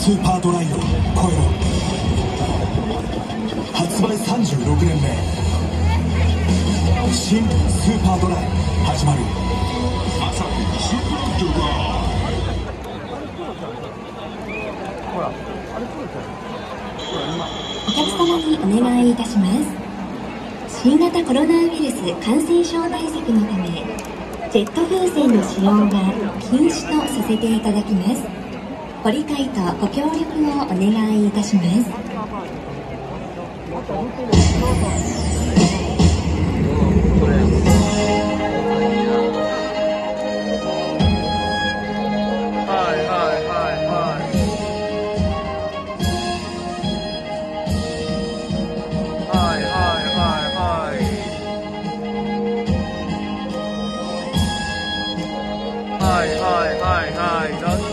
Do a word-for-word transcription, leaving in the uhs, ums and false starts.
スーパードライを超えろ。発売さんじゅうろくねんめ、新スーパードライ始まる。アサヒスーパードライ。 お客様にお願いいたします。新型コロナウイルス感染症対策のため、ジェット風船の使用は禁止とさせていただきます。ご理解とご協力をお願いいたします。 はいはいはいはい。